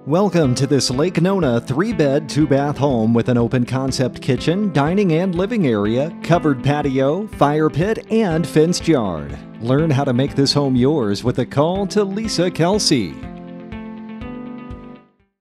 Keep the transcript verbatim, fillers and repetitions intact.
Welcome to this Lake Nona three-bed, two-bath home with an open concept kitchen, dining and living area, covered patio, fire pit, and fenced yard. Learn how to make this home yours with a call to Lisa Kelsey.